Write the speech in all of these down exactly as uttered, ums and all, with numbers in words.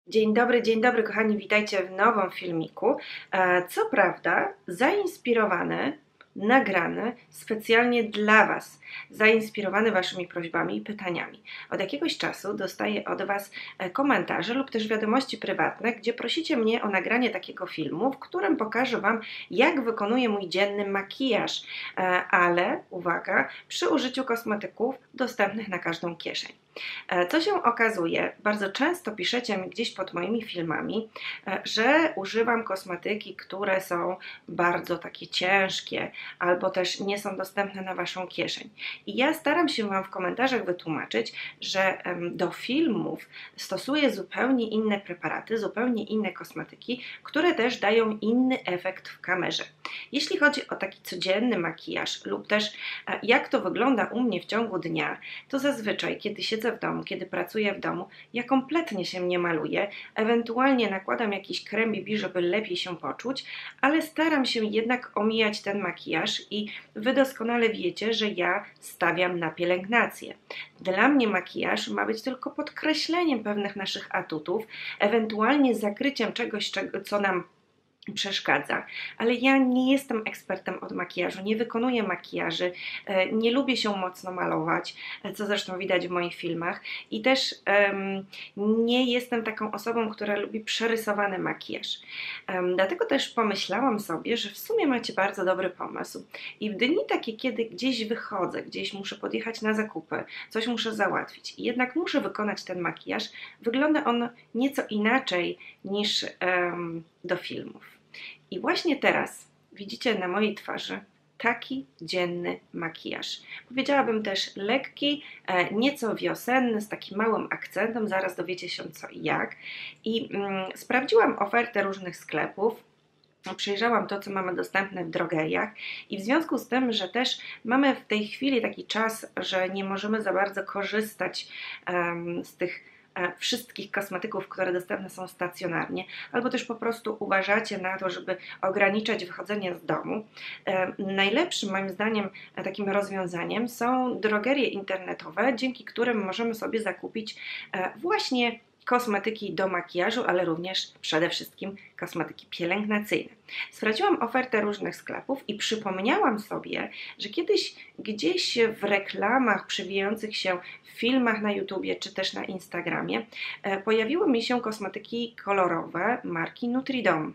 Dzień dobry, dzień dobry kochani, witajcie w nowym filmiku. Co prawda zainspirowany, nagrany specjalnie dla Was, zainspirowany Waszymi prośbami i pytaniami. Od jakiegoś czasu dostaję od Was komentarze lub też wiadomości prywatne, gdzie prosicie mnie o nagranie takiego filmu, w którym pokażę Wam, jak wykonuję mój dzienny makijaż, ale uwaga, przy użyciu kosmetyków dostępnych na każdą kieszeń. Co się okazuje, bardzo często piszecie mi gdzieś pod moimi filmami, że używam kosmetyki, które są bardzo takie ciężkie albo też nie są dostępne na Waszą kieszeń. I ja staram się Wam w komentarzach wytłumaczyć, że do filmów stosuję zupełnie inne preparaty, zupełnie inne kosmetyki, które też dają inny efekt w kamerze. Jeśli chodzi o taki codzienny makijaż lub też jak to wygląda u mnie w ciągu dnia, to zazwyczaj kiedy siedzę w domu, kiedy pracuję w domu, ja kompletnie się nie maluję, ewentualnie nakładam jakiś krem B B, żeby lepiej się poczuć, ale staram się jednak omijać ten makijaż i Wy doskonale wiecie, że ja stawiam na pielęgnację. Dla mnie makijaż ma być tylko podkreśleniem pewnych naszych atutów, ewentualnie zakryciem czegoś, co nam przeszkadza, ale ja nie jestem ekspertem od makijażu, nie wykonuję makijaży, nie lubię się mocno malować, co zresztą widać w moich filmach i też um, nie jestem taką osobą, która lubi przerysowany makijaż. Um, dlatego też pomyślałam sobie, że w sumie macie bardzo dobry pomysł i w dni takie, kiedy gdzieś wychodzę, gdzieś muszę podjechać na zakupy, coś muszę załatwić i jednak muszę wykonać ten makijaż, wygląda on nieco inaczej niż um, do filmów. I właśnie teraz widzicie na mojej twarzy taki dzienny makijaż. Powiedziałabym też lekki, nieco wiosenny, z takim małym akcentem, zaraz dowiecie się co i jak. I mm, sprawdziłam ofertę różnych sklepów, przejrzałam to, co mamy dostępne w drogeriach i w związku z tym, że też mamy w tej chwili taki czas, że nie możemy za bardzo korzystać um, z tych wszystkich kosmetyków, które dostępne są stacjonarnie, albo też po prostu uważacie na to, żeby ograniczać wychodzenie z domu. Najlepszym moim zdaniem takim rozwiązaniem są drogerie internetowe, dzięki którym możemy sobie zakupić właśnie kosmetyki do makijażu, ale również przede wszystkim kosmetyki pielęgnacyjne. Sprawdziłam ofertę różnych sklepów i przypomniałam sobie, że kiedyś gdzieś w reklamach przewijających się w filmach na YouTubie czy też na Instagramie pojawiły mi się kosmetyki kolorowe marki Nutridom.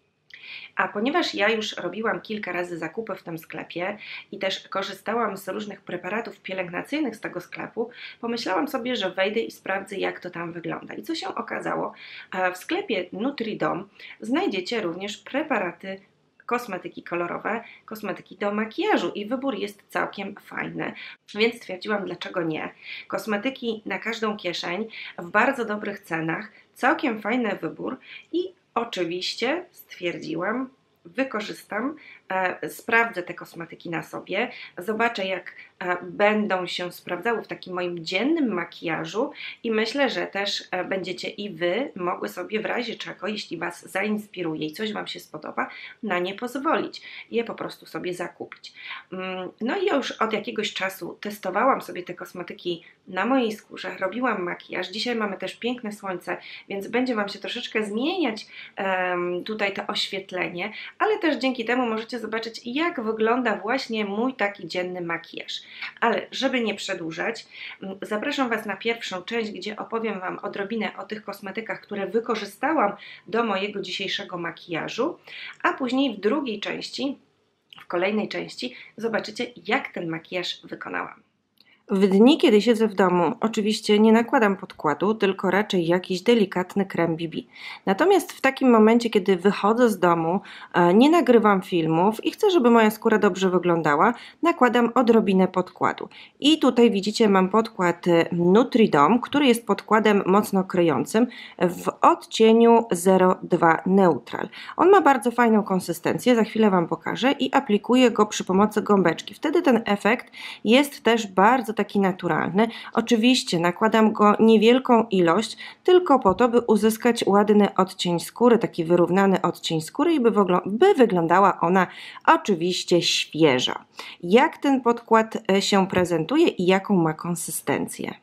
A ponieważ ja już robiłam kilka razy zakupy w tym sklepie i też korzystałam z różnych preparatów pielęgnacyjnych z tego sklepu, pomyślałam sobie, że wejdę i sprawdzę, jak to tam wygląda. I co się okazało? W sklepie Nutridom znajdziecie również preparaty kosmetyki kolorowe, kosmetyki do makijażu i wybór jest całkiem fajny, więc stwierdziłam, dlaczego nie. Kosmetyki na każdą kieszeń, w bardzo dobrych cenach, całkiem fajny wybór i oczywiście stwierdziłam, wykorzystam, e, sprawdzę te kosmetyki na sobie, zobaczę jak e, będą się sprawdzały w takim moim dziennym makijażu i myślę, że też e, będziecie i Wy mogły sobie w razie czego, jeśli Was zainspiruje i coś Wam się spodoba, na nie pozwolić, je po prostu sobie zakupić. Mm, no i ja już od jakiegoś czasu testowałam sobie te kosmetyki na mojej skórze, robiłam makijaż, dzisiaj mamy też piękne słońce, więc będzie Wam się troszeczkę zmieniać um, tutaj to oświetlenie, ale też dzięki temu możecie zobaczyć, jak wygląda właśnie mój taki dzienny makijaż. Ale żeby nie przedłużać, zapraszam Was na pierwszą część, gdzie opowiem Wam odrobinę o tych kosmetykach, które wykorzystałam do mojego dzisiejszego makijażu, a później w drugiej części, w kolejnej części zobaczycie, jak ten makijaż wykonałam. W dni, kiedy siedzę w domu, oczywiście nie nakładam podkładu, tylko raczej jakiś delikatny krem B B. Natomiast w takim momencie, kiedy wychodzę z domu, nie nagrywam filmów i chcę, żeby moja skóra dobrze wyglądała, nakładam odrobinę podkładu. I tutaj widzicie, mam podkład Nutridom, który jest podkładem mocno kryjącym w odcieniu zero dwa Neutral. On ma bardzo fajną konsystencję, za chwilę Wam pokażę i aplikuję go przy pomocy gąbeczki. Wtedy ten efekt jest też bardzo taki naturalny. Oczywiście nakładam go niewielką ilość, tylko po to, by uzyskać ładny odcień skóry, taki wyrównany odcień skóry i by, by wyglądała ona oczywiście świeżo. Jak ten podkład się prezentuje i jaką ma konsystencję?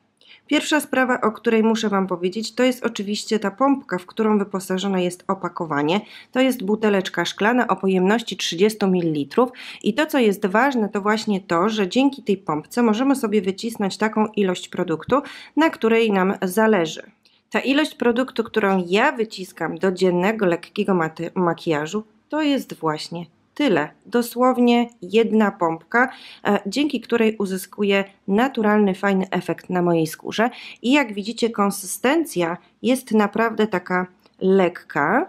Pierwsza sprawa, o której muszę Wam powiedzieć, to jest oczywiście ta pompka, w którą wyposażone jest opakowanie. To jest buteleczka szklana o pojemności trzydzieści mililitrów i to, co jest ważne, to właśnie to, że dzięki tej pompce możemy sobie wycisnąć taką ilość produktu, na której nam zależy. Ta ilość produktu, którą ja wyciskam do dziennego lekkiego makijażu, to jest właśnie tyle. Dosłownie jedna pompka, dzięki której uzyskuję naturalny, fajny efekt na mojej skórze. I jak widzicie, konsystencja jest naprawdę taka lekka.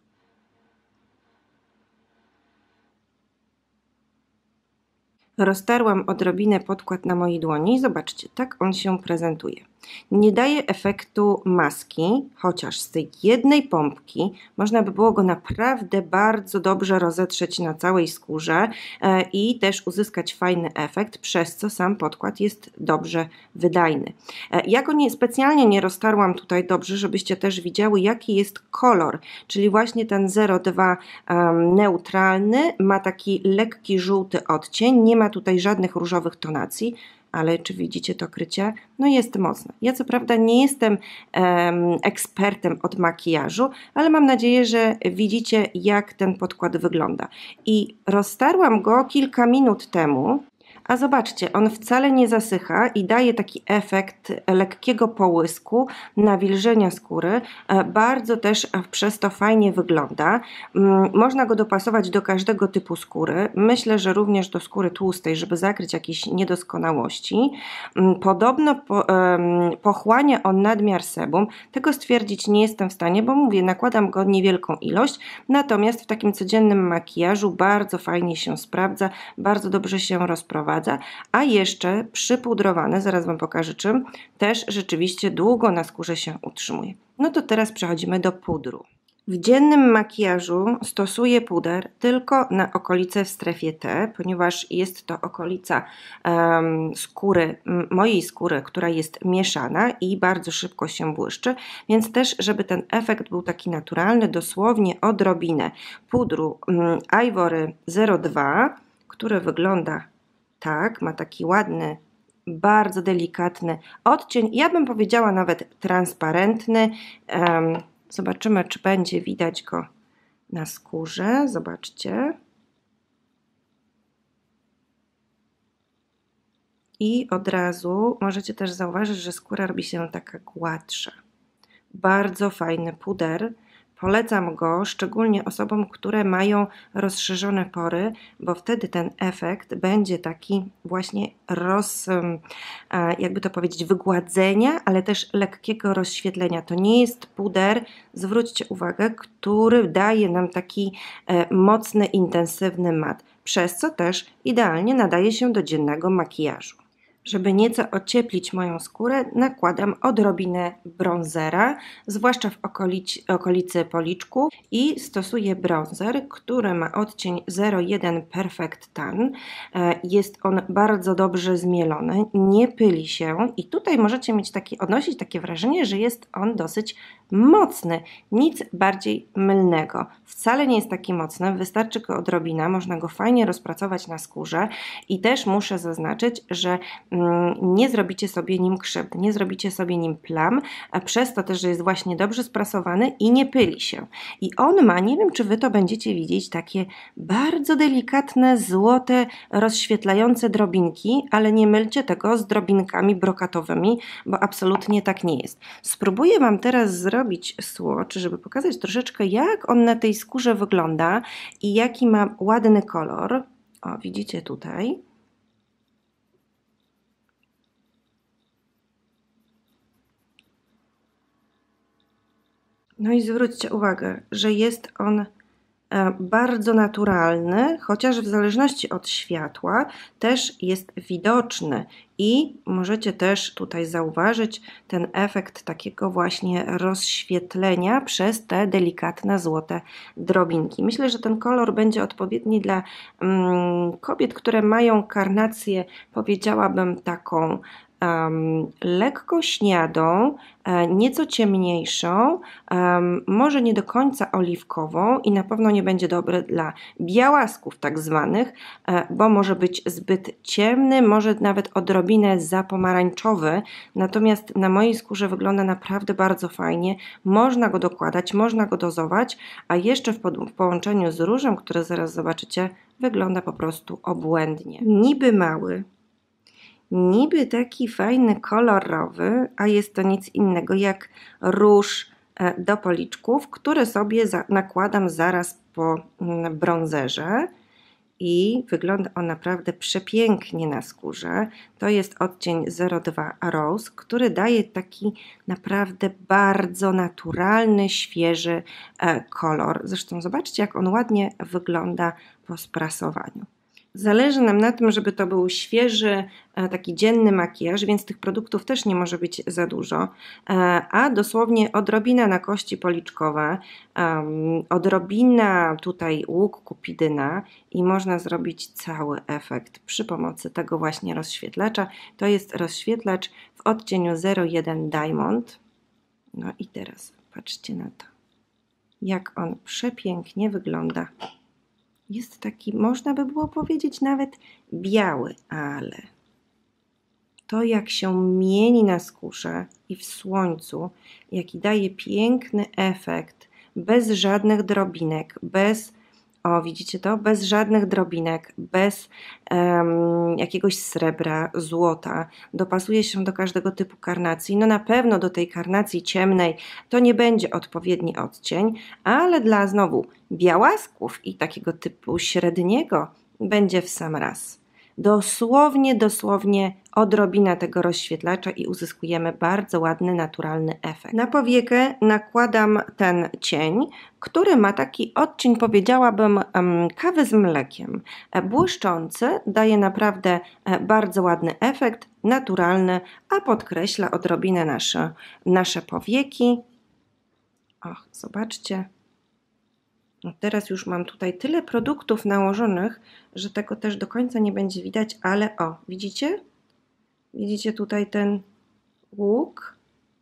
Roztarłam odrobinę podkład na mojej dłoni i zobaczcie, tak on się prezentuje. Nie daje efektu maski, chociaż z tej jednej pompki można by było go naprawdę bardzo dobrze rozetrzeć na całej skórze i też uzyskać fajny efekt, przez co sam podkład jest dobrze wydajny. Ja go nie, specjalnie nie roztarłam tutaj dobrze, żebyście też widziały, jaki jest kolor, czyli właśnie ten zero dwa um, neutralny, ma taki lekki żółty odcień, nie ma tutaj żadnych różowych tonacji. Ale czy widzicie to krycie? No jest mocne. Ja co prawda nie jestem um, ekspertem od makijażu, ale mam nadzieję, że widzicie, jak ten podkład wygląda. I roztarłam go kilka minut temu. A zobaczcie, on wcale nie zasycha i daje taki efekt lekkiego połysku, nawilżenia skóry. Bardzo też przez to fajnie wygląda. Można go dopasować do każdego typu skóry. Myślę, że również do skóry tłustej, żeby zakryć jakieś niedoskonałości. Podobno po, um, pochłania on nadmiar sebum. Tego stwierdzić nie jestem w stanie, bo mówię, nakładam go niewielką ilość. Natomiast w takim codziennym makijażu bardzo fajnie się sprawdza, bardzo dobrze się rozprowadza. A jeszcze przypudrowane, zaraz Wam pokażę czym, też rzeczywiście długo na skórze się utrzymuje. No to teraz przechodzimy do pudru. W dziennym makijażu stosuję puder tylko na okolice w strefie T, ponieważ jest to okolica um, skóry, mojej skóry, która jest mieszana i bardzo szybko się błyszczy, więc też, żeby ten efekt był taki naturalny, dosłownie odrobinę pudru um, Ivory zero dwa, który wygląda tak, ma taki ładny, bardzo delikatny odcień, ja bym powiedziała nawet transparentny. Um, zobaczymy, czy będzie widać go na skórze. Zobaczcie. I od razu możecie też zauważyć, że skóra robi się taka gładsza. Bardzo fajny puder. Polecam go szczególnie osobom, które mają rozszerzone pory, bo wtedy ten efekt będzie taki właśnie roz, jakby to powiedzieć, wygładzenia, ale też lekkiego rozświetlenia. To nie jest puder, zwróćcie uwagę, który daje nam taki mocny, intensywny mat, przez co też idealnie nadaje się do dziennego makijażu. Żeby nieco ocieplić moją skórę, nakładam odrobinę bronzera, zwłaszcza w okolicy, okolicy policzku i stosuję bronzer, który ma odcień zero jeden Perfect Tan. Jest on bardzo dobrze zmielony, nie pyli się i tutaj możecie mieć takie, odnosić takie wrażenie, że jest on dosyć mocny, nic bardziej mylnego. Wcale nie jest taki mocny, wystarczy go odrobina, można go fajnie rozpracować na skórze i też muszę zaznaczyć, że nie zrobicie sobie nim krzywdy, nie zrobicie sobie nim plam, a przez to też, że jest właśnie dobrze sprasowany i nie pyli się. I on ma, nie wiem czy Wy to będziecie widzieć, takie bardzo delikatne, złote, rozświetlające drobinki, ale nie mylcie tego z drobinkami brokatowymi, bo absolutnie tak nie jest. Spróbuję Wam teraz zrobić swatch, żeby pokazać troszeczkę, jak on na tej skórze wygląda i jaki ma ładny kolor. O, widzicie tutaj. No i zwróćcie uwagę, że jest on bardzo naturalny, chociaż w zależności od światła też jest widoczny i możecie też tutaj zauważyć ten efekt takiego właśnie rozświetlenia przez te delikatne złote drobinki. Myślę, że ten kolor będzie odpowiedni dla um, kobiet, które mają karnację, powiedziałabym taką um, lekko śniadą, nieco ciemniejszą, um, może nie do końca oliwkową i na pewno nie będzie dobre dla białasków tak zwanych, bo może być zbyt ciemny, może nawet odrobinę za pomarańczowy, natomiast na mojej skórze wygląda naprawdę bardzo fajnie, można go dokładać, można go dozować, a jeszcze w, w połączeniu z różem, które zaraz zobaczycie, wygląda po prostu obłędnie. Niby mały, niby taki fajny, kolorowy, a jest to nic innego jak róż do policzków, który sobie nakładam zaraz po bronzerze i wygląda on naprawdę przepięknie na skórze. To jest odcień zero dwa Rose, który daje taki naprawdę bardzo naturalny, świeży kolor. Zresztą zobaczcie, jak on ładnie wygląda po sprasowaniu. Zależy nam na tym, żeby to był świeży, taki dzienny makijaż, więc tych produktów też nie może być za dużo, a dosłownie odrobina na kości policzkowe, odrobina tutaj łuk kupidyna i można zrobić cały efekt przy pomocy tego właśnie rozświetlacza. To jest rozświetlacz w odcieniu zero jeden Diamond. No i teraz patrzcie na to, jak on przepięknie wygląda. Jest taki, można by było powiedzieć, nawet biały, ale to jak się mieni na skórze i w słońcu, jaki daje piękny efekt, bez żadnych drobinek, bez, o widzicie to, bez żadnych drobinek, bez um, jakiegoś srebra, złota, dopasuje się do każdego typu karnacji. No na pewno do tej karnacji ciemnej to nie będzie odpowiedni odcień, ale dla znowu białasków i takiego typu średniego będzie w sam raz. Dosłownie, dosłownie odrobina tego rozświetlacza i uzyskujemy bardzo ładny, naturalny efekt. Na powiekę nakładam ten cień, który ma taki odcień, powiedziałabym, kawy z mlekiem. Błyszczący, daje naprawdę bardzo ładny efekt, naturalny, a podkreśla odrobinę nasze, nasze powieki. Och, zobaczcie. No teraz już mam tutaj tyle produktów nałożonych, że tego też do końca nie będzie widać, ale o, widzicie? Widzicie tutaj ten łuk?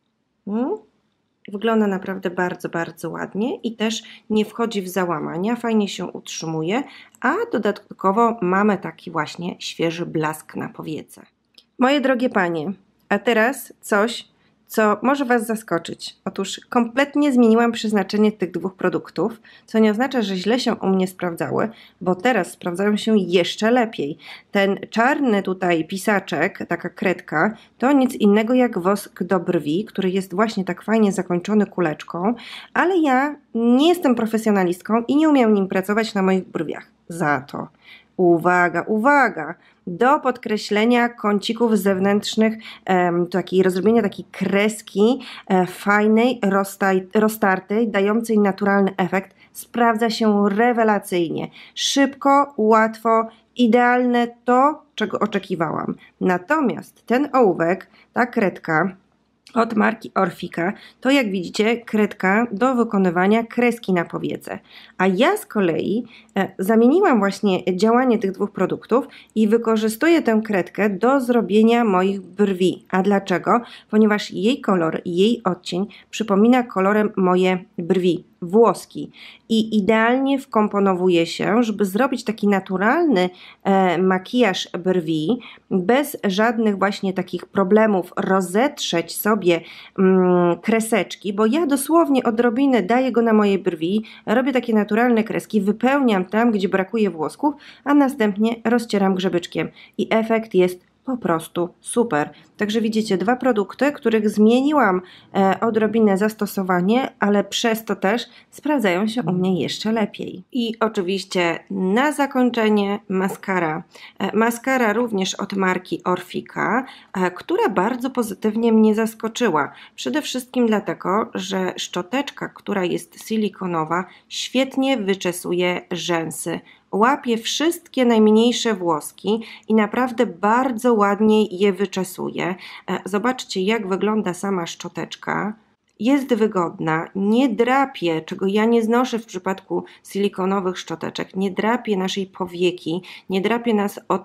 Hmm? Wygląda naprawdę bardzo, bardzo ładnie i też nie wchodzi w załamania, fajnie się utrzymuje, a dodatkowo mamy taki właśnie świeży blask na powiece. Moje drogie panie, a teraz coś, co może Was zaskoczyć. Otóż kompletnie zmieniłam przeznaczenie tych dwóch produktów, co nie oznacza, że źle się u mnie sprawdzały, bo teraz sprawdzają się jeszcze lepiej. Ten czarny tutaj pisaczek, taka kredka, to nic innego jak wosk do brwi, który jest właśnie tak fajnie zakończony kuleczką, ale ja nie jestem profesjonalistką i nie umiem nim pracować na moich brwiach. Za to uwaga, uwaga! Do podkreślenia kącików zewnętrznych, um, takiej rozrobienia takiej kreski e, fajnej, roztaj, roztartej, dającej naturalny efekt, sprawdza się rewelacyjnie. Szybko, łatwo, idealne to, czego oczekiwałam. Natomiast ten ołówek, ta kredka od marki Orfika, to jak widzicie kredka do wykonywania kreski na powiece. A ja z kolei e, zamieniłam właśnie działanie tych dwóch produktów i wykorzystuję tę kredkę do zrobienia moich brwi. A dlaczego? Ponieważ jej kolor, jej odcień przypomina kolorem moje brwi, włoski i idealnie wkomponowuje się, żeby zrobić taki naturalny e, makijaż brwi, bez żadnych właśnie takich problemów, rozetrzeć sobie mm, kreseczki, bo ja dosłownie odrobinę daję go na moje brwi, robię takie naturalne kreski, wypełniam tam, gdzie brakuje włosków, a następnie rozcieram grzebyczkiem i efekt jest po prostu super. Także widzicie dwa produkty, których zmieniłam e, odrobinę zastosowanie, ale przez to też sprawdzają się u mnie jeszcze lepiej. I oczywiście na zakończenie maskara. E, maskara również od marki Orfika, e, która bardzo pozytywnie mnie zaskoczyła. Przede wszystkim dlatego, że szczoteczka, która jest silikonowa, świetnie wyczesuje rzęsy. Łapie wszystkie najmniejsze włoski i naprawdę bardzo ładnie je wyczesuje. Zobaczcie, jak wygląda sama szczoteczka. Jest wygodna, nie drapie, czego ja nie znoszę w przypadku silikonowych szczoteczek, nie drapie naszej powieki, nie drapie nas od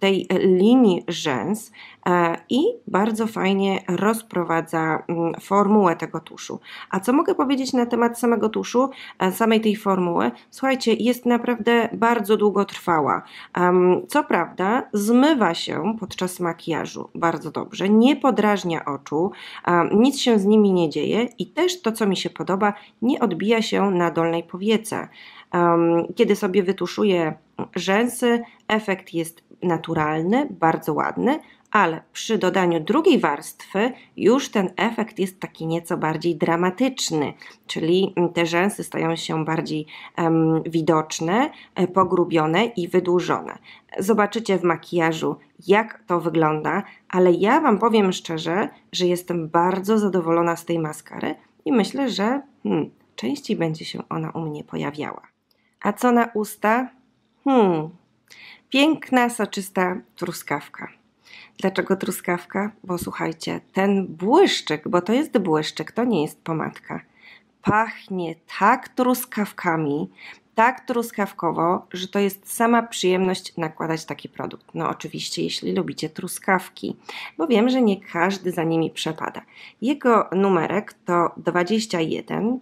tej linii rzęs i bardzo fajnie rozprowadza formułę tego tuszu. A co mogę powiedzieć na temat samego tuszu, samej tej formuły? Słuchajcie, jest naprawdę bardzo długotrwała. Co prawda zmywa się podczas makijażu bardzo dobrze, nie podrażnia oczu, nic się z nimi nie dzieje i też to, co mi się podoba, nie odbija się na dolnej powiece. Kiedy sobie wytuszuję rzęsy, efekt jest naturalny, bardzo ładny, ale przy dodaniu drugiej warstwy już ten efekt jest taki nieco bardziej dramatyczny, czyli te rzęsy stają się bardziej um, widoczne, pogrubione i wydłużone. Zobaczycie w makijażu, jak to wygląda, ale ja Wam powiem szczerze, że jestem bardzo zadowolona z tej maskary i myślę, że hmm, częściej będzie się ona u mnie pojawiała. A co na usta? Hmm, piękna, soczysta truskawka. Dlaczego truskawka? Bo słuchajcie, ten błyszczyk, bo to jest błyszczyk, to nie jest pomadka, pachnie tak truskawkami, tak truskawkowo, że to jest sama przyjemność nakładać taki produkt. No oczywiście, jeśli lubicie truskawki, bo wiem, że nie każdy za nimi przepada. Jego numerek to dwadzieścia jeden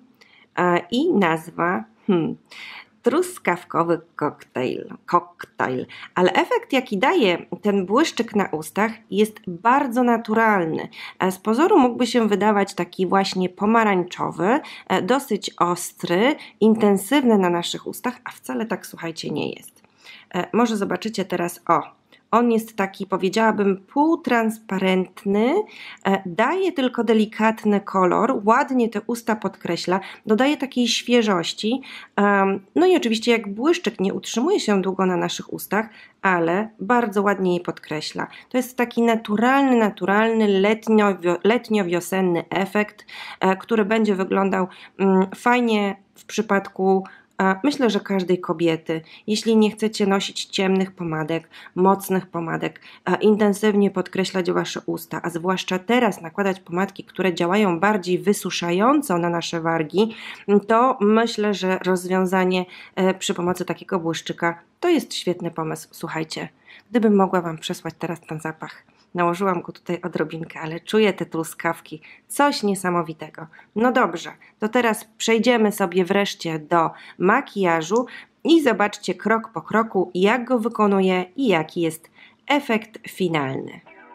i nazwa hmm, truskawkowy koktajl, koktajl, ale efekt, jaki daje ten błyszczyk na ustach, jest bardzo naturalny. Z pozoru mógłby się wydawać taki właśnie pomarańczowy, dosyć ostry, intensywny na naszych ustach, a wcale tak, słuchajcie, nie jest. Może zobaczycie teraz, o, on jest taki, powiedziałabym, półtransparentny, daje tylko delikatny kolor, ładnie te usta podkreśla, dodaje takiej świeżości. No i oczywiście jak błyszczyk nie utrzymuje się długo na naszych ustach, ale bardzo ładnie je podkreśla. To jest taki naturalny, naturalny letnio-wiosenny efekt, który będzie wyglądał fajnie w przypadku myślę, że każdej kobiety. Jeśli nie chcecie nosić ciemnych pomadek, mocnych pomadek, intensywnie podkreślać wasze usta, a zwłaszcza teraz nakładać pomadki, które działają bardziej wysuszająco na nasze wargi, to myślę, że rozwiązanie przy pomocy takiego błyszczyka to jest świetny pomysł. Słuchajcie, gdybym mogła Wam przesłać teraz ten zapach. Nałożyłam go tutaj odrobinkę, ale czuję te truskawki. Coś niesamowitego. No dobrze, to teraz przejdziemy sobie wreszcie do makijażu i zobaczcie krok po kroku, jak go wykonuję i jaki jest efekt finalny.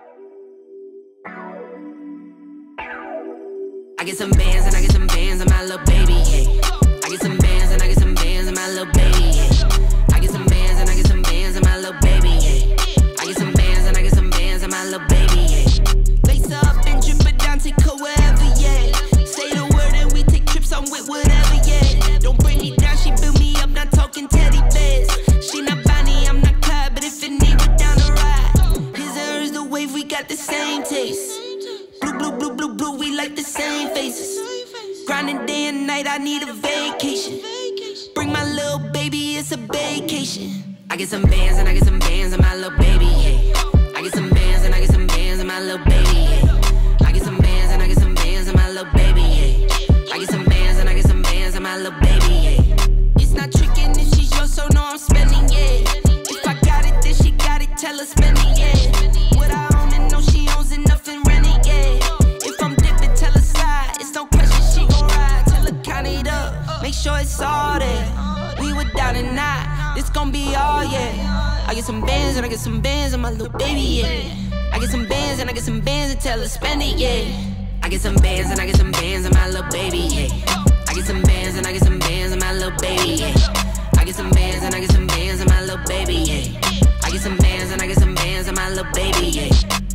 I get some bands and I get some bands on my little baby, yeah. I get some bands and I get some bands on my little baby, yeah. I get some bands and I get some bands on my little baby, yeah. I get some bands and I get some bands on my little baby, yeah. Lace up and drip it down, take her wherever, yeah. Say the word and we take trips on with whatever, yeah. Don't bring me down, she build me up, not talking teddy bears. She not Bonnie, I'm not Clyde, but if it need, we're down the ride. His and hers, the wave, we got the same taste. Blue, blue, blue, blue, blue, we like the same faces. Grinding day and night, I need a vacation. Bring my little baby, it's a vacation. I get some bands and I get some bands on my little baby, yeah. I get some bands and I get some bands on my little baby, yeah. I get some bands and I get some bands on my little baby, yeah. I get some bands and I get some bands on my little baby, yeah. It's not tricking if she's yours, so no, I'm spending, yeah. If I got it, then she got it, tell her spend it, yeah. What I own and know she owns enough and rent it, yeah. If I'm dipping, tell her slide, it's no question, she gon' ride. Tell her count it up, make sure it's all there. We were down and out, this gon' be all, yeah. I get some bands and I get some bands on my little baby, yeah. I get some bands and I get some bands and tell her spend it, yeah. I get some bands and I get some bands on my little baby, yeah. I get some bands and I get some bands on my little baby, yeah. I get some bands and I get some bands on my little baby, yeah. I get some bands and I get some bands on my little baby, yeah.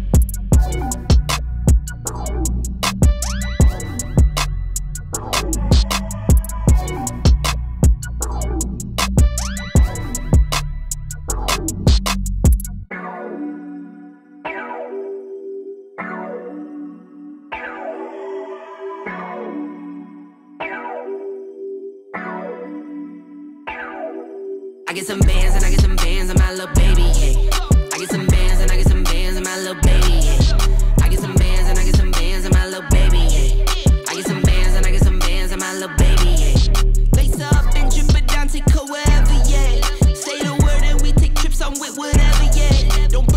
I get some bands and I get some bands on my little baby, yeah. I get some bands and I get some bands on my little baby, yeah. I get some bands and I get some bands on my little baby, yeah. I get some bands and I get some bands on my little baby, yeah. Lace up and drip it down, take her wherever, yeah. Say the word and we take trips on with whatever, yeah. Don't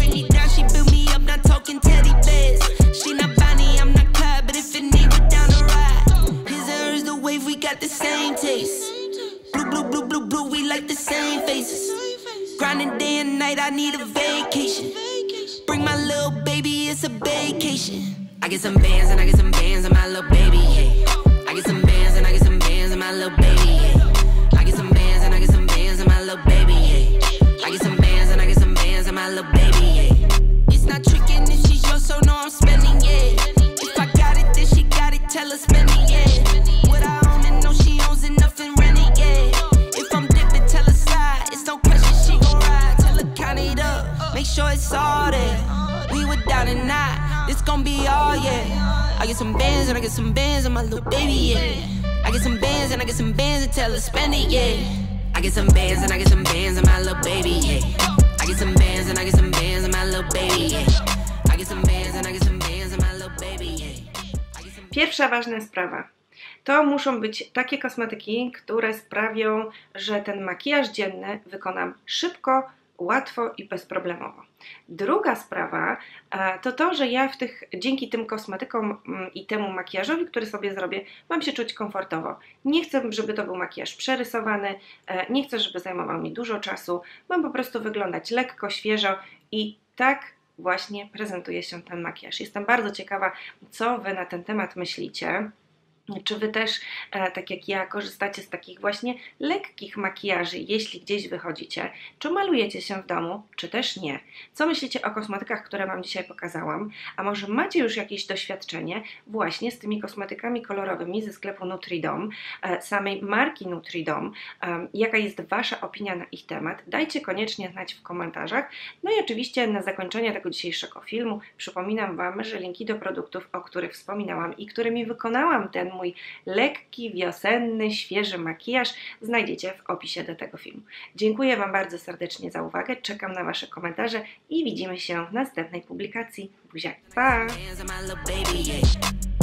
the same taste. Blue, blue, blue, blue, blue, we like the same faces. Grinding day and night, I need a vacation. Bring my little baby, it's a vacation. I get some bands and I get some bands and my little baby, yeah. I get some bands and I get some bands and my little baby, yeah. I get some bands and I get some bands and my little baby, yeah. I get some bands and I get some bands and my little baby, yeah. It's not tricking if she's yours, so no, I'm spending, yeah. If I got it, then she got it, tell her spend it, yeah. What I own and know she owns enough and rent it, yeah. If I'm dipping, tell her slide, it's no question she gon' ride. Tell her count it up, make sure it's all there. We were down and out, this gon' be all, yeah. I get some bands and I get some bands and my little baby, yeah. I get some bands and I get some bands and tell her spend it, yeah. I get some bands and I get some bands and my little baby, yeah. I get some bands and I get some bands and my little baby, yeah. I get some bands and I get some bands and my little baby, yeah. Pierwsza ważna sprawa. To muszą być takie kosmetyki, które sprawią, że ten makijaż dzienny wykonam szybko, łatwo i bezproblemowo. Druga sprawa to to, że ja w tych, dzięki tym kosmetykom i temu makijażowi, który sobie zrobię, mam się czuć komfortowo. Nie chcę, żeby to był makijaż przerysowany, nie chcę, żeby zajmował mi dużo czasu, mam po prostu wyglądać lekko, świeżo i tak właśnie prezentuje się ten makijaż. Jestem bardzo ciekawa, co Wy na ten temat myślicie. Czy Wy też, e, tak jak ja, korzystacie z takich właśnie lekkich makijaży, jeśli gdzieś wychodzicie? Czy malujecie się w domu, czy też nie? Co myślicie o kosmetykach, które Wam dzisiaj pokazałam? A może macie już jakieś doświadczenie właśnie z tymi kosmetykami kolorowymi ze sklepu Nutridom, e, samej marki Nutridom? E, jaka jest Wasza opinia na ich temat? Dajcie koniecznie znać w komentarzach. No i oczywiście na zakończenie tego dzisiejszego filmu przypominam Wam, że linki do produktów, o których wspominałam i którymi wykonałam ten mój lekki, wiosenny, świeży makijaż znajdziecie w opisie do tego filmu. Dziękuję Wam bardzo serdecznie za uwagę, czekam na Wasze komentarze i widzimy się w następnej publikacji. Buziaki, pa!